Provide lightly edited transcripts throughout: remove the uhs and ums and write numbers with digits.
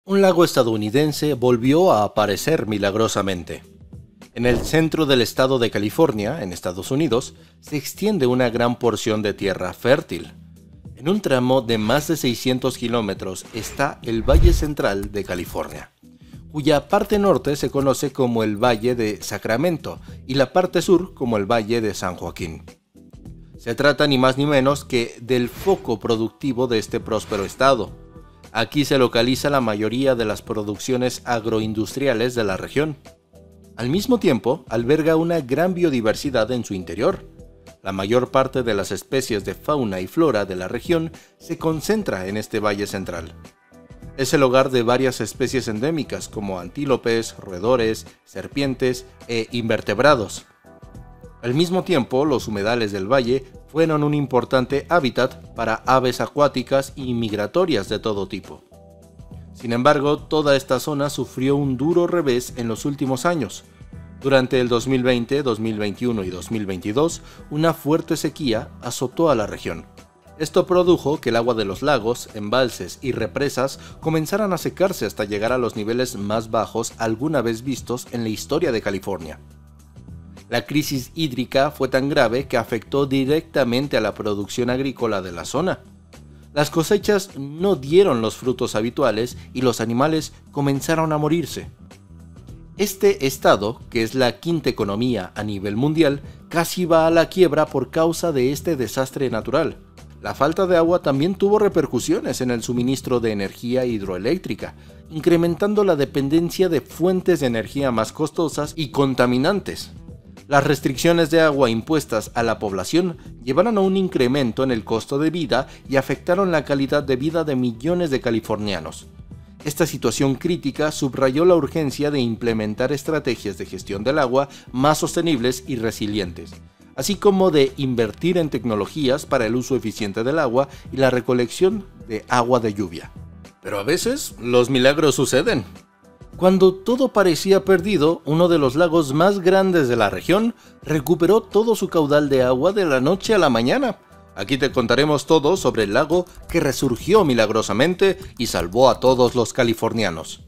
Un lago estadounidense volvió a aparecer milagrosamente. En el centro del estado de California, en Estados Unidos, se extiende una gran porción de tierra fértil. En un tramo de más de 600 kilómetros está el Valle Central de California, cuya parte norte se conoce como el Valle de Sacramento y la parte sur como el Valle de San Joaquín. Se trata ni más ni menos que del foco productivo de este próspero estado. Aquí se localiza la mayoría de las producciones agroindustriales de la región. Al mismo tiempo, alberga una gran biodiversidad en su interior. La mayor parte de las especies de fauna y flora de la región se concentra en este valle central. Es el hogar de varias especies endémicas como antílopes, roedores, serpientes e invertebrados. Al mismo tiempo, los humedales del valle fueron un importante hábitat para aves acuáticas y migratorias de todo tipo. Sin embargo, toda esta zona sufrió un duro revés en los últimos años. Durante el 2020, 2021 y 2022, una fuerte sequía azotó a la región. Esto produjo que el agua de los lagos, embalses y represas comenzaran a secarse hasta llegar a los niveles más bajos alguna vez vistos en la historia de California. La crisis hídrica fue tan grave que afectó directamente a la producción agrícola de la zona. Las cosechas no dieron los frutos habituales y los animales comenzaron a morirse. Este estado, que es la quinta economía a nivel mundial, casi va a la quiebra por causa de este desastre natural. La falta de agua también tuvo repercusiones en el suministro de energía hidroeléctrica, incrementando la dependencia de fuentes de energía más costosas y contaminantes. Las restricciones de agua impuestas a la población llevaron a un incremento en el costo de vida y afectaron la calidad de vida de millones de californianos. Esta situación crítica subrayó la urgencia de implementar estrategias de gestión del agua más sostenibles y resilientes, así como de invertir en tecnologías para el uso eficiente del agua y la recolección de agua de lluvia. Pero a veces los milagros suceden. Cuando todo parecía perdido, uno de los lagos más grandes de la región recuperó todo su caudal de agua de la noche a la mañana. Aquí te contaremos todo sobre el lago que resurgió milagrosamente y salvó a todos los californianos.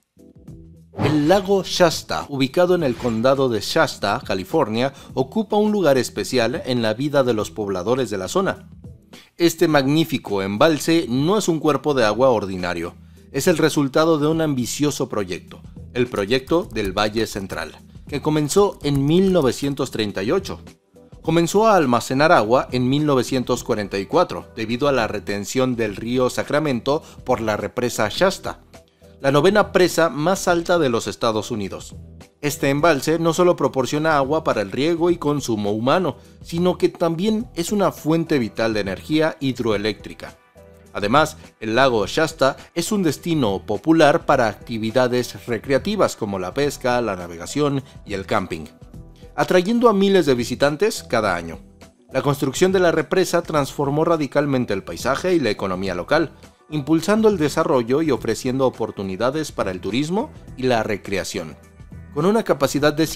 El lago Shasta, ubicado en el condado de Shasta, California, ocupa un lugar especial en la vida de los pobladores de la zona. Este magnífico embalse no es un cuerpo de agua ordinario. Es el resultado de un ambicioso proyecto, el proyecto del Valle Central, que comenzó en 1938. Comenzó a almacenar agua en 1944 debido a la retención del río Sacramento por la represa Shasta, la novena presa más alta de los Estados Unidos. Este embalse no solo proporciona agua para el riego y consumo humano, sino que también es una fuente vital de energía hidroeléctrica. Además, el lago Shasta es un destino popular para actividades recreativas como la pesca, la navegación y el camping, atrayendo a miles de visitantes cada año. La construcción de la represa transformó radicalmente el paisaje y la economía local, impulsando el desarrollo y ofreciendo oportunidades para el turismo y la recreación. Con una capacidad de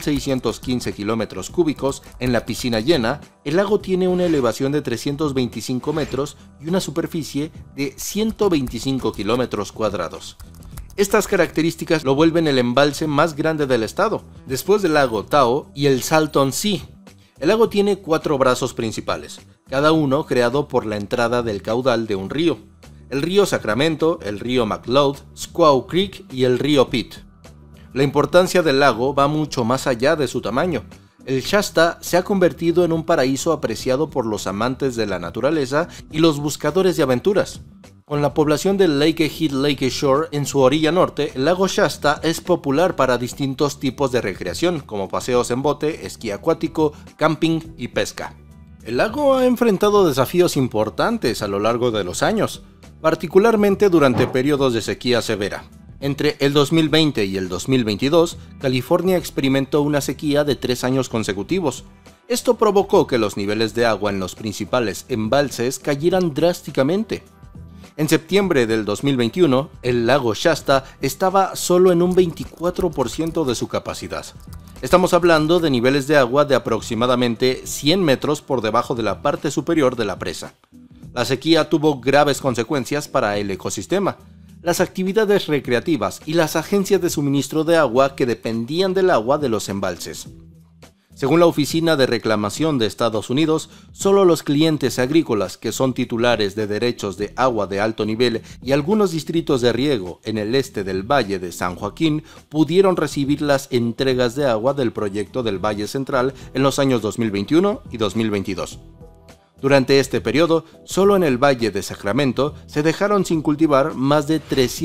5.615 kilómetros cúbicos en la piscina llena, el lago tiene una elevación de 325 metros y una superficie de 125 kilómetros cuadrados. Estas características lo vuelven el embalse más grande del estado, después del lago Tahoe y el Salton Sea. El lago tiene 4 brazos principales, cada uno creado por la entrada del caudal de un río: el río Sacramento, el río McLeod, Squaw Creek y el río Pitt. La importancia del lago va mucho más allá de su tamaño. El Shasta se ha convertido en un paraíso apreciado por los amantes de la naturaleza y los buscadores de aventuras. Con la población de Lakehead Lake Shore en su orilla norte, el lago Shasta es popular para distintos tipos de recreación, como paseos en bote, esquí acuático, camping y pesca. El lago ha enfrentado desafíos importantes a lo largo de los años, particularmente durante periodos de sequía severa. Entre el 2020 y el 2022, California experimentó una sequía de 3 años consecutivos. Esto provocó que los niveles de agua en los principales embalses cayeran drásticamente. En septiembre del 2021, el lago Shasta estaba solo en un 24% de su capacidad. Estamos hablando de niveles de agua de aproximadamente 100 metros por debajo de la parte superior de la presa. La sequía tuvo graves consecuencias para el ecosistema. las actividades recreativas y las agencias de suministro de agua que dependían del agua de los embalses. Según la Oficina de Reclamación de Estados Unidos, solo los clientes agrícolas que son titulares de derechos de agua de alto nivel y algunos distritos de riego en el este del Valle de San Joaquín pudieron recibir las entregas de agua del proyecto del Valle Central en los años 2021 y 2022. Durante este periodo, solo en el Valle de Sacramento se dejaron sin cultivar más de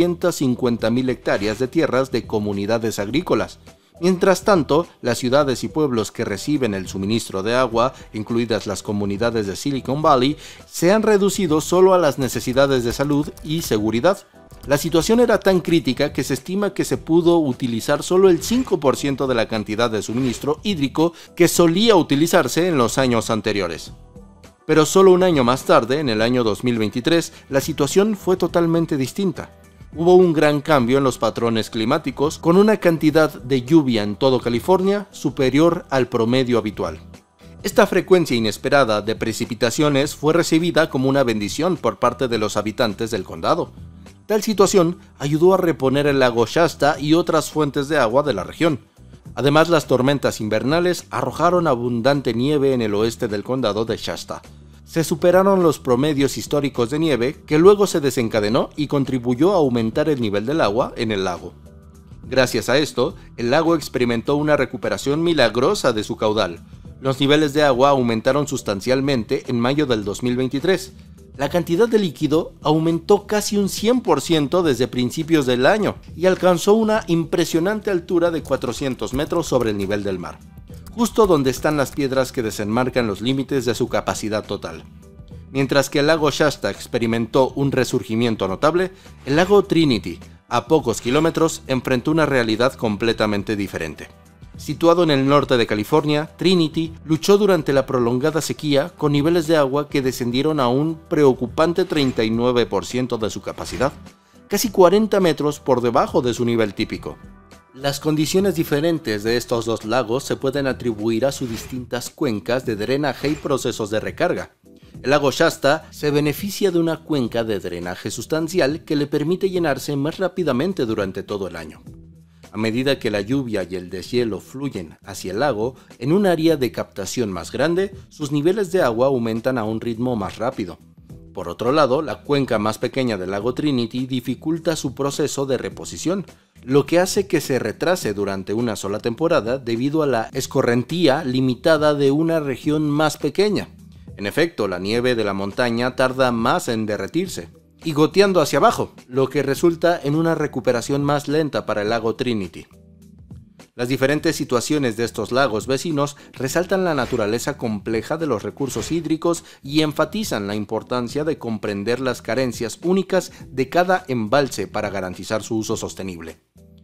350.000 hectáreas de tierras de comunidades agrícolas. Mientras tanto, las ciudades y pueblos que reciben el suministro de agua, incluidas las comunidades de Silicon Valley, se han reducido solo a las necesidades de salud y seguridad. La situación era tan crítica que se estima que se pudo utilizar solo el 5% de la cantidad de suministro hídrico que solía utilizarse en los años anteriores. Pero solo un año más tarde, en el año 2023, la situación fue totalmente distinta. Hubo un gran cambio en los patrones climáticos, con una cantidad de lluvia en todo California superior al promedio habitual. Esta frecuencia inesperada de precipitaciones fue recibida como una bendición por parte de los habitantes del condado. Tal situación ayudó a reponer el lago Shasta y otras fuentes de agua de la región. Además, las tormentas invernales arrojaron abundante nieve en el oeste del condado de Shasta. Se superaron los promedios históricos de nieve, que luego se desencadenó y contribuyó a aumentar el nivel del agua en el lago. Gracias a esto, el lago experimentó una recuperación milagrosa de su caudal. Los niveles de agua aumentaron sustancialmente en mayo del 2023. La cantidad de líquido aumentó casi un 100% desde principios del año y alcanzó una impresionante altura de 400 metros sobre el nivel del mar, justo donde están las piedras que desenmarcan los límites de su capacidad total. Mientras que el lago Shasta experimentó un resurgimiento notable, el lago Trinity, a pocos kilómetros, enfrentó una realidad completamente diferente. Situado en el norte de California, Trinity luchó durante la prolongada sequía con niveles de agua que descendieron a un preocupante 39% de su capacidad, casi 40 metros por debajo de su nivel típico. Las condiciones diferentes de estos dos lagos se pueden atribuir a sus distintas cuencas de drenaje y procesos de recarga. El lago Shasta se beneficia de una cuenca de drenaje sustancial que le permite llenarse más rápidamente durante todo el año. A medida que la lluvia y el deshielo fluyen hacia el lago, en un área de captación más grande, sus niveles de agua aumentan a un ritmo más rápido. Por otro lado, la cuenca más pequeña del lago Trinity dificulta su proceso de reposición, lo que hace que se retrase durante una sola temporada debido a la escorrentía limitada de una región más pequeña. En efecto, la nieve de la montaña tarda más en derretirse y goteando hacia abajo, lo que resulta en una recuperación más lenta para el lago Trinity. Las diferentes situaciones de estos lagos vecinos resaltan la naturaleza compleja de los recursos hídricos y enfatizan la importancia de comprender las carencias únicas de cada embalse para garantizar su uso sostenible.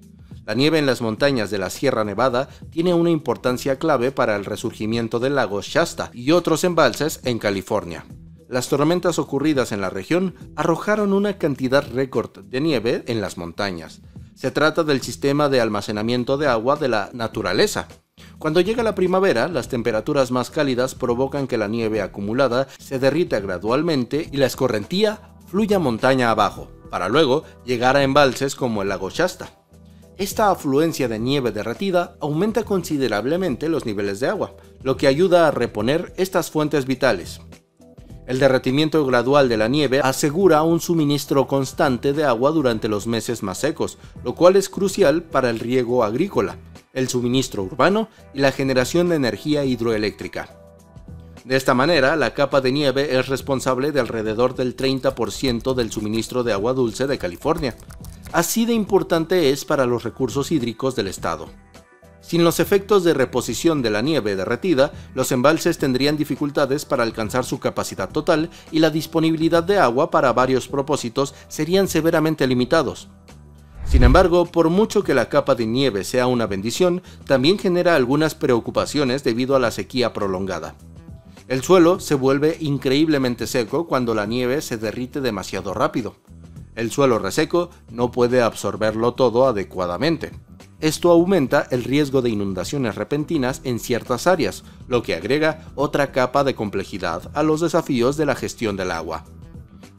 La nieve en las montañas de la Sierra Nevada tiene una importancia clave para el resurgimiento del lago Shasta y otros embalses en California. Las tormentas ocurridas en la región arrojaron una cantidad récord de nieve en las montañas. Se trata del sistema de almacenamiento de agua de la naturaleza. Cuando llega la primavera, las temperaturas más cálidas provocan que la nieve acumulada se derrita gradualmente y la escorrentía fluya montaña abajo, para luego llegar a embalses como el lago Shasta. Esta afluencia de nieve derretida aumenta considerablemente los niveles de agua, lo que ayuda a reponer estas fuentes vitales. El derretimiento gradual de la nieve asegura un suministro constante de agua durante los meses más secos, lo cual es crucial para el riego agrícola, el suministro urbano y la generación de energía hidroeléctrica. De esta manera, la capa de nieve es responsable de alrededor del 30% del suministro de agua dulce de California. Así de importante es para los recursos hídricos del estado. Sin los efectos de reposición de la nieve derretida, los embalses tendrían dificultades para alcanzar su capacidad total y la disponibilidad de agua para varios propósitos serían severamente limitados. Sin embargo, por mucho que la capa de nieve sea una bendición, también genera algunas preocupaciones debido a la sequía prolongada. El suelo se vuelve increíblemente seco cuando la nieve se derrite demasiado rápido. El suelo reseco no puede absorberlo todo adecuadamente. Esto aumenta el riesgo de inundaciones repentinas en ciertas áreas, lo que agrega otra capa de complejidad a los desafíos de la gestión del agua.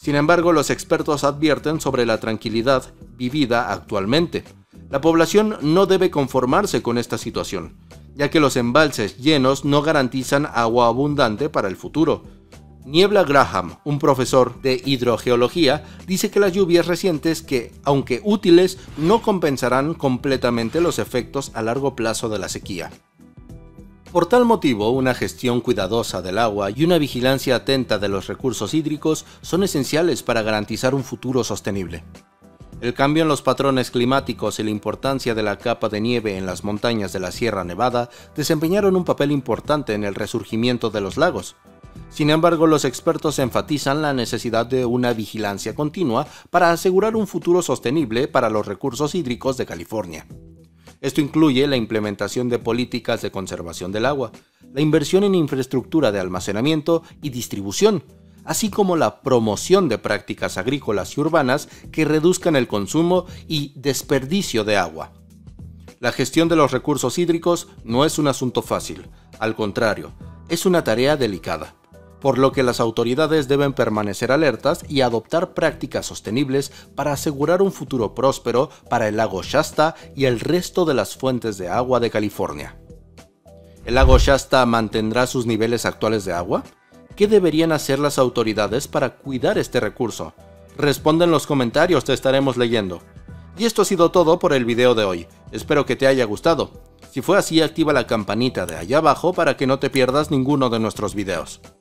Sin embargo, los expertos advierten sobre la tranquilidad vivida actualmente. La población no debe conformarse con esta situación, ya que los embalses llenos no garantizan agua abundante para el futuro. Niebla Graham, un profesor de hidrogeología, dice que las lluvias recientes que, aunque útiles, no compensarán completamente los efectos a largo plazo de la sequía. Por tal motivo, una gestión cuidadosa del agua y una vigilancia atenta de los recursos hídricos son esenciales para garantizar un futuro sostenible. El cambio en los patrones climáticos y la importancia de la capa de nieve en las montañas de la Sierra Nevada desempeñaron un papel importante en el resurgimiento de los lagos. Sin embargo, los expertos enfatizan la necesidad de una vigilancia continua para asegurar un futuro sostenible para los recursos hídricos de California. Esto incluye la implementación de políticas de conservación del agua, la inversión en infraestructura de almacenamiento y distribución, así como la promoción de prácticas agrícolas y urbanas que reduzcan el consumo y desperdicio de agua. La gestión de los recursos hídricos no es un asunto fácil, al contrario, es una tarea delicada, por lo que las autoridades deben permanecer alertas y adoptar prácticas sostenibles para asegurar un futuro próspero para el lago Shasta y el resto de las fuentes de agua de California. ¿El lago Shasta mantendrá sus niveles actuales de agua? ¿Qué deberían hacer las autoridades para cuidar este recurso? Responde en los comentarios, te estaremos leyendo. Y esto ha sido todo por el video de hoy. Espero que te haya gustado. Si fue así, activa la campanita de allá abajo para que no te pierdas ninguno de nuestros videos.